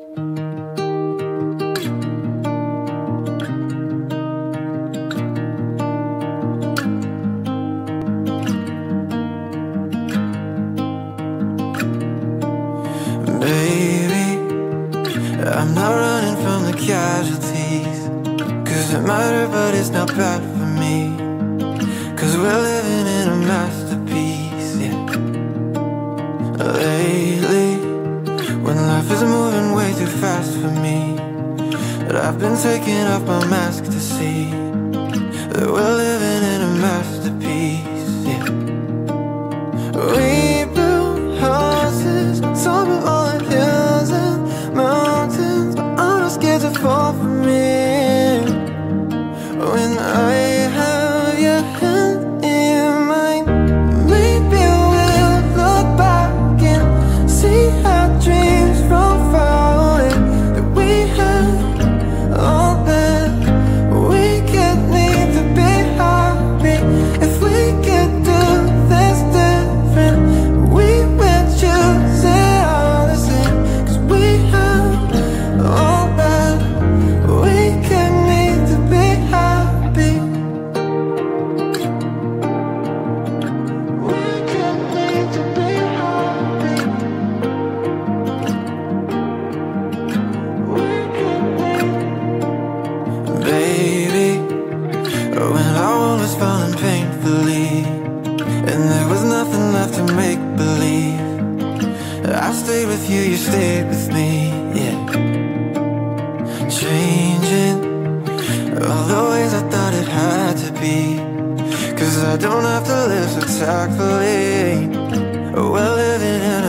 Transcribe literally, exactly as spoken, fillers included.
I'm not running from the casualties, cause it matter but it's not bad for me, cause we're living in a masterpiece, yeah. Lately, when life is moving way too fast for me, but I've been taking off my mask to see that we're living in a masterpiece, yeah. We built houses on top of all the hills and mountains, but I'm not scared to fall for me. When I have your hand in mine, maybe we'll look back and see our dreams from far away, that we had all that we could need to be happy. If we could do this different, we would choose it all the same, cause we have all that we could need to be happy. We could need to be happy. We could need. Baby, when our world was falling painfully and there was nothing left to make believe, I stayed with you, you stayed with me, yeah. Changing all the ways I thought it had to be, cause I don't have to live so tactfully. We're living in a